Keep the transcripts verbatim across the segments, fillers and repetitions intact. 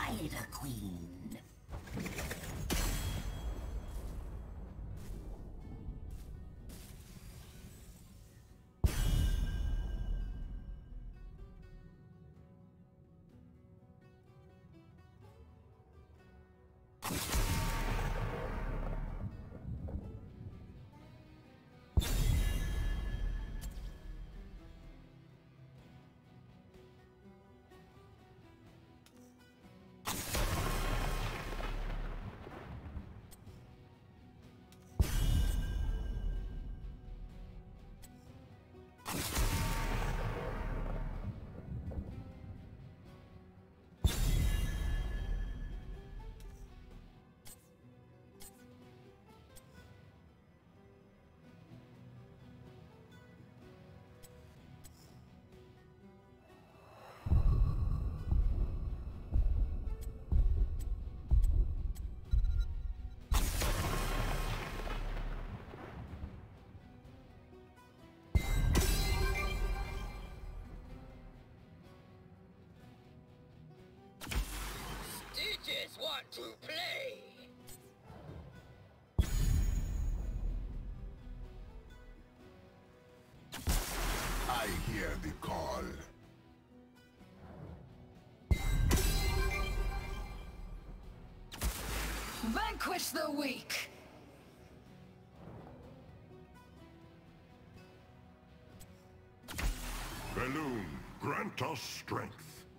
Spider Queen. Just want to play. I hear the call. Vanquish the weak! Balloon, grant us strength.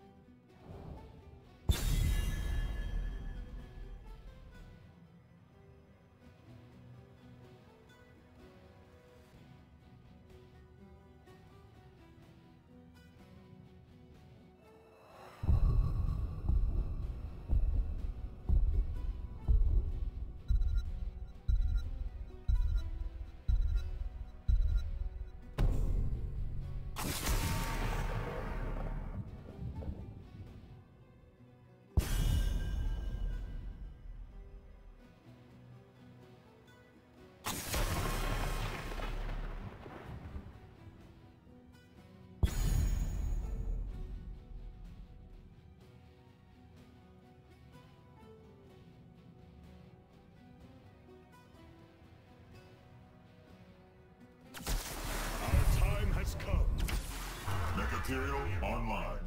Material online.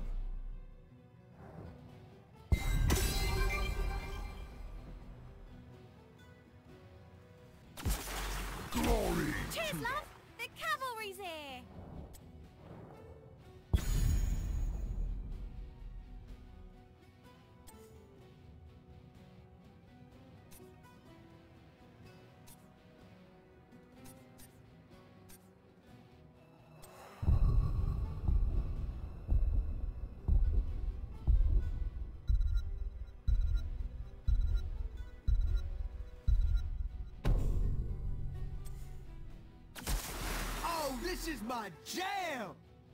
Glory! Cheers, love! The cavalry's here! This is my jam!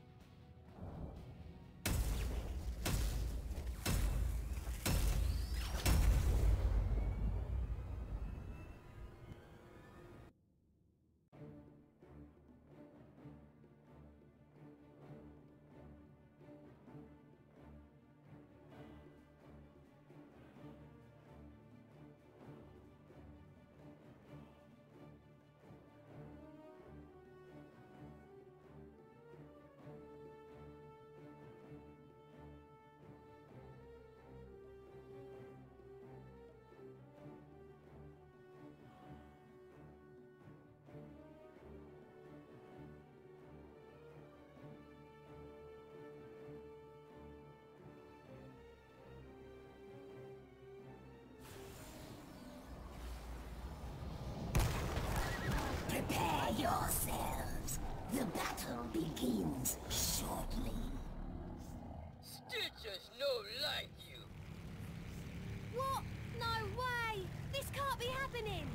Prepare yourselves. The battle begins shortly. Stitches no like you. What? No way! This can't be happening!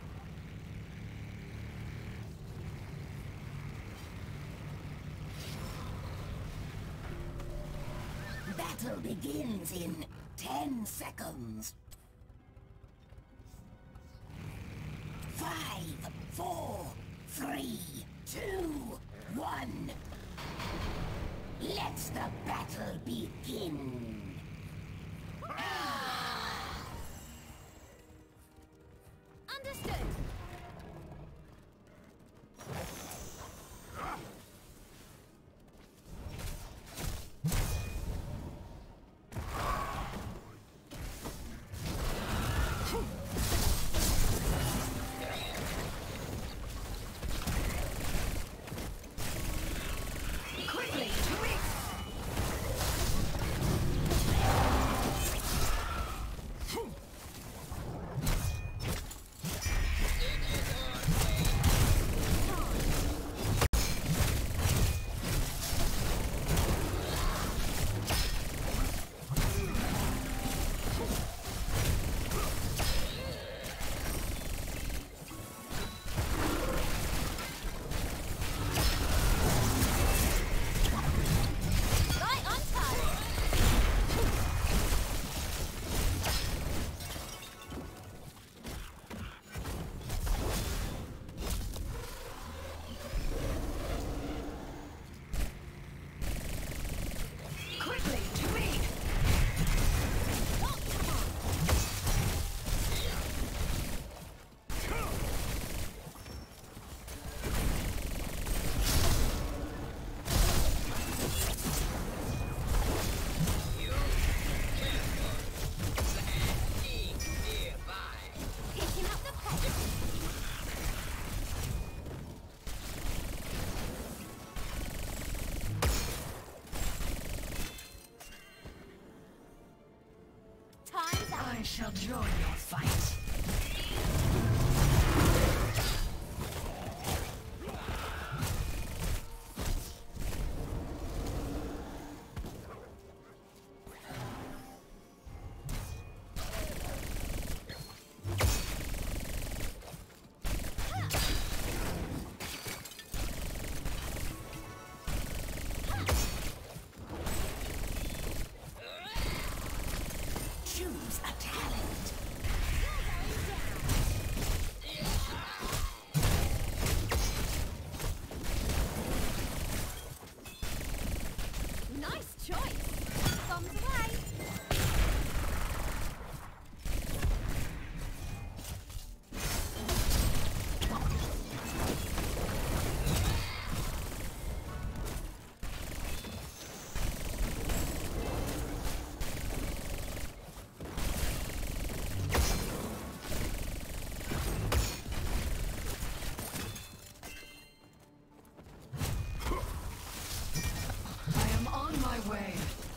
Battle begins in ten seconds. Five, four, three, two, one. Let the battle begin. Ah! I shall join your fight. Choose a talent. Nice choice. Bombs away. I am on my way.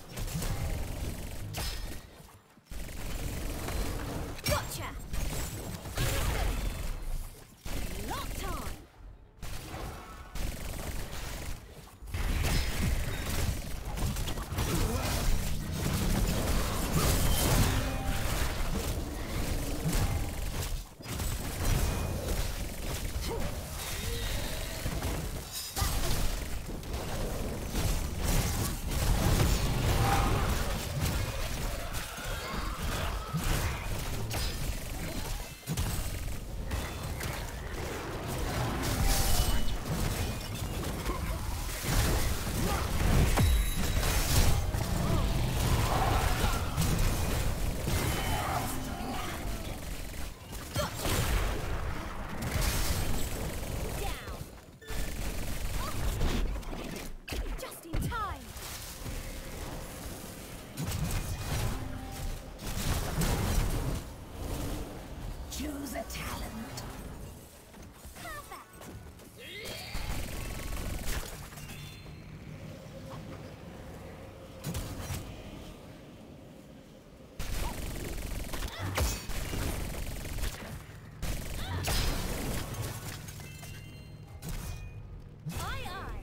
Gotcha. Understood. Locked on. Down. Just in time. Choose a talent. Perfect. Aye, aye.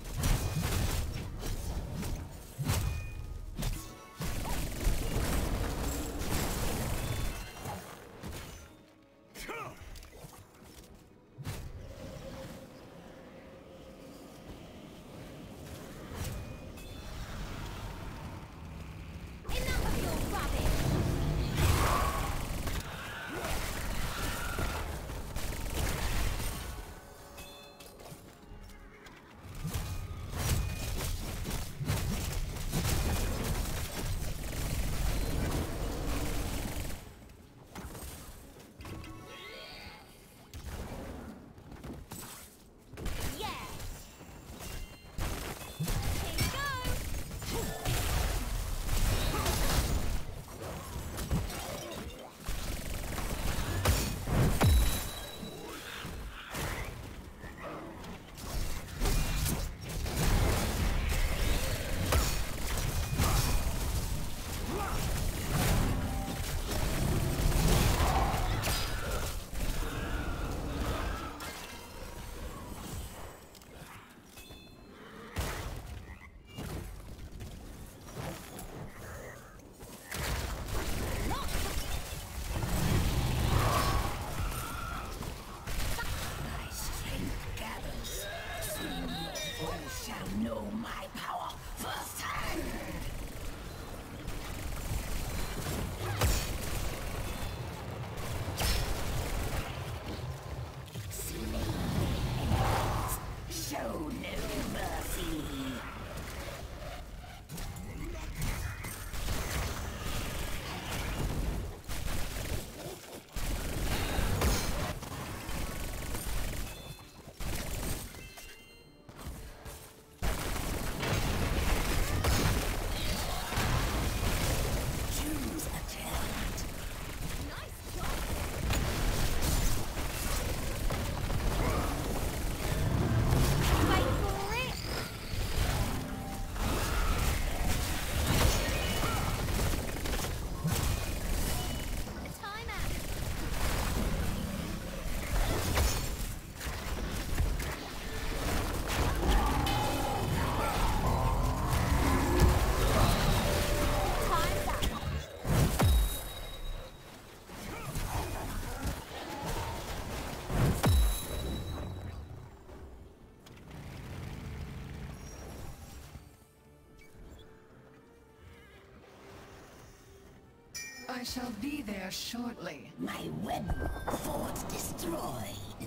I shall be there shortly. My web fort destroyed.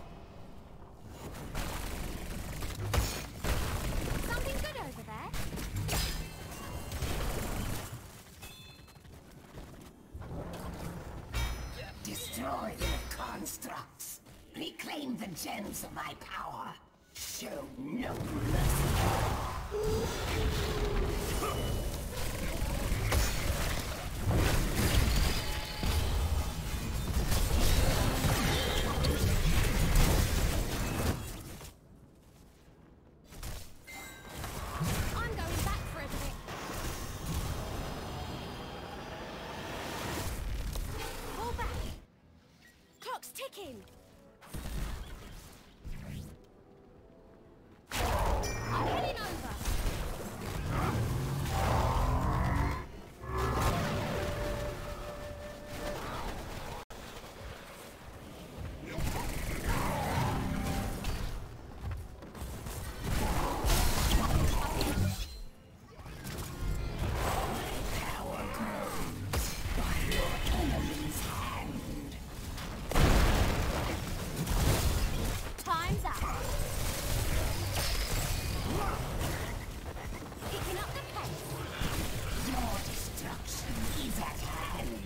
Something good over there? Destroy the constructs. Reclaim the gems of my power. Show no mercy. I'm going back for a bit. Fall back. Clock's ticking. I'm heading over. Time's up. Picking up the pace. Your destruction is at hand.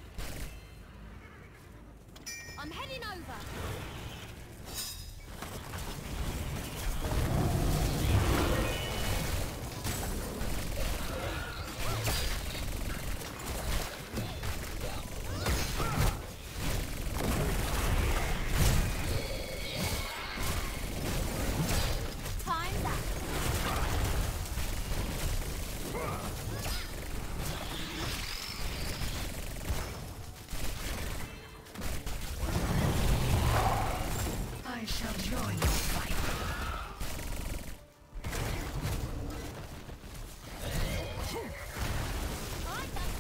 I'm heading over. Time's up. I shall join your fight. Alright then.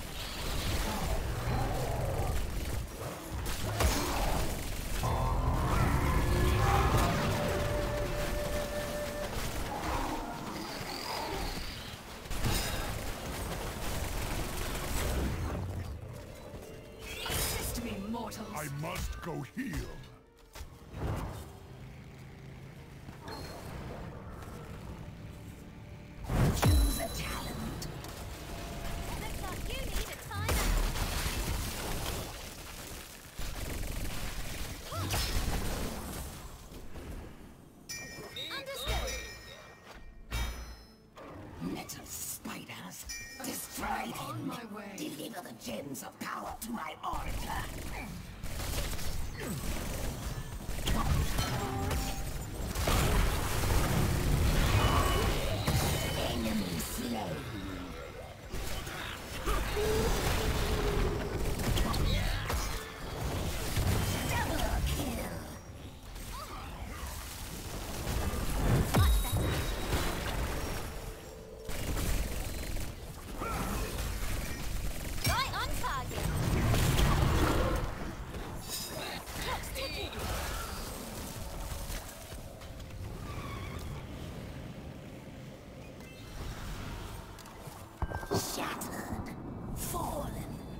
Assist me, mortals. I must go heal. Choose a talent. Looks like you need a timeout. Understood. Metal spiders. Destroy On them. my way. Deliver the gems of power to my orator. Enemy slain. Double kill. Much better. Right on target. Clock's ticking. Shattered. Fallen.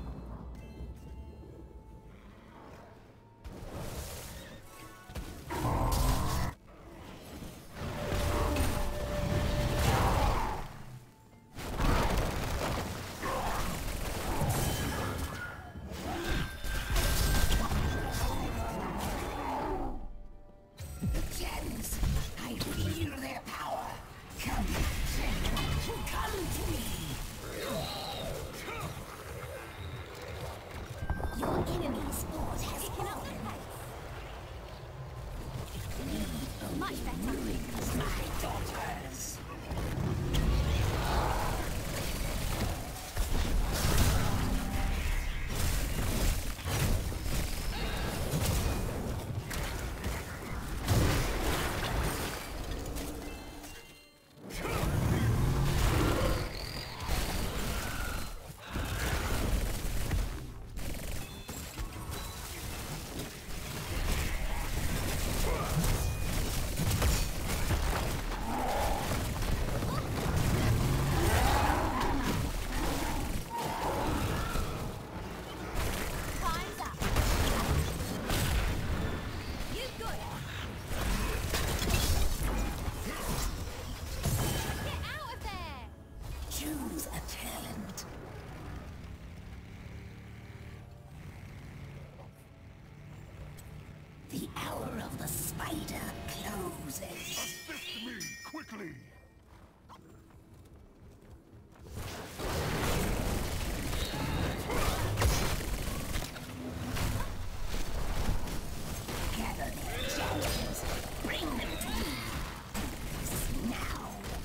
The gems. I feel their power. Come, come to me. Choose a talent. The hour of the spider closes. Assist me, quickly! Gather their gems. Bring them to me. Now.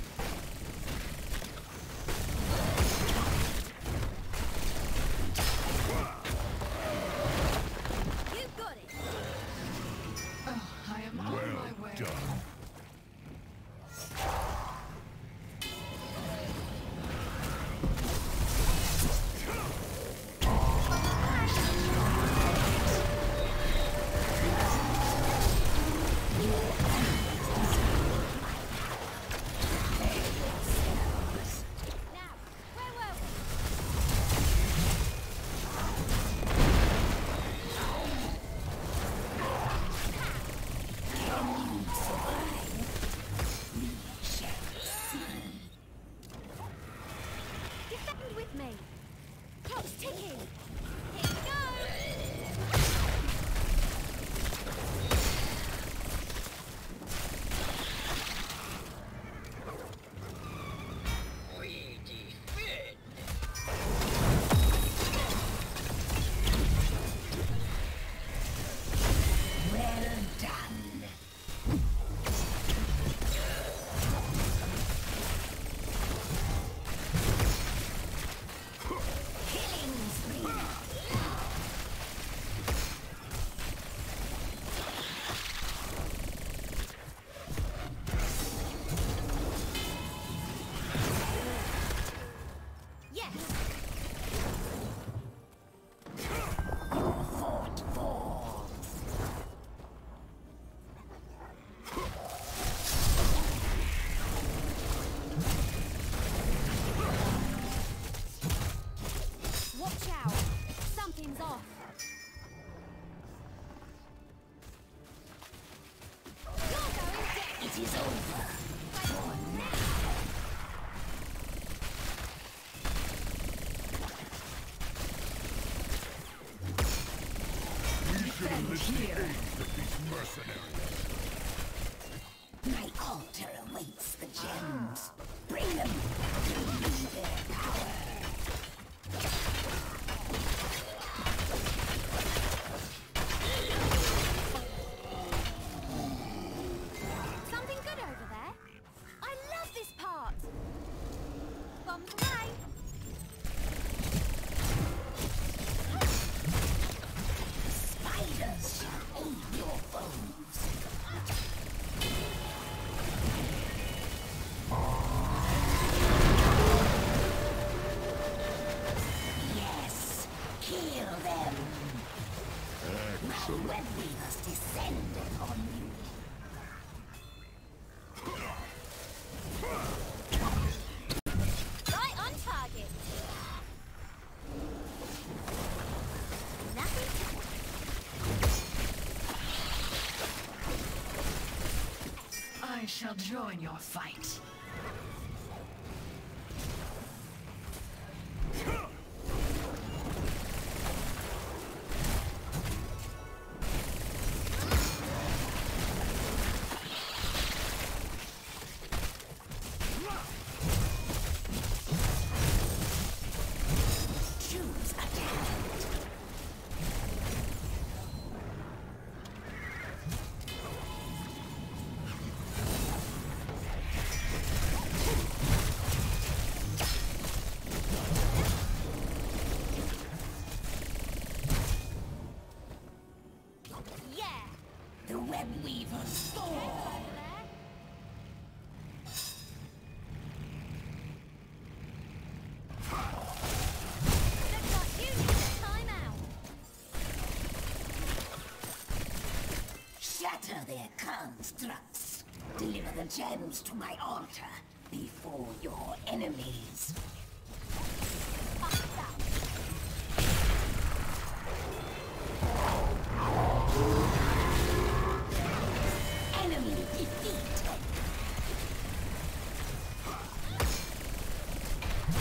You got it. Oh, I am on Well my way. done. Now, where were we? Defend with me. Clock's ticking. Here we go. We defend. Well done. Killing spree. Yes. Your fort falls. Watch out. Something's off. You're going down. It is over. For now. We should enlist the aid of these mercenaries. My altar awaits the gems. Bring them. Give me their power. Something good over there. I love this part. Bombs away. Spiders shall aid your foes. Yes, kill them. My web weavers descend upon you. Right on target. Nothing. I shall join your fight. Choose a talent. Yeah. The web weavers fall. Over there. Looks like you need a time out. Shatter their constructs. Deliver the gems to my altar before your enemies. Bust up. Enemy defeat.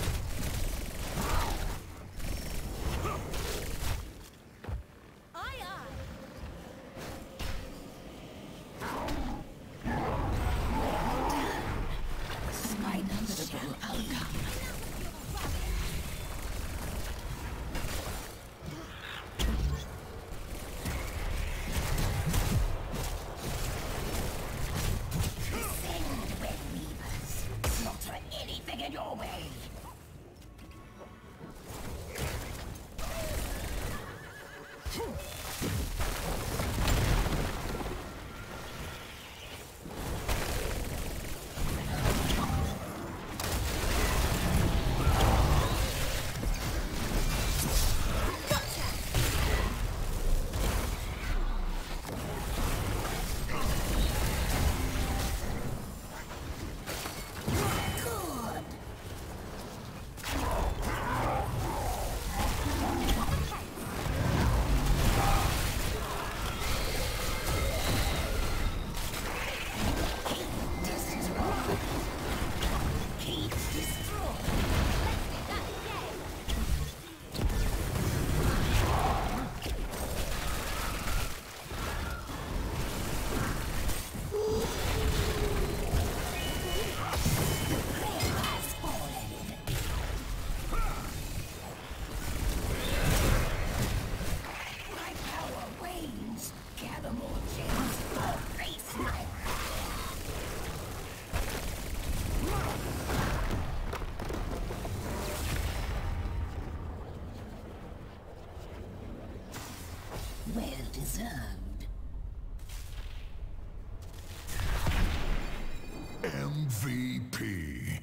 served. M V P.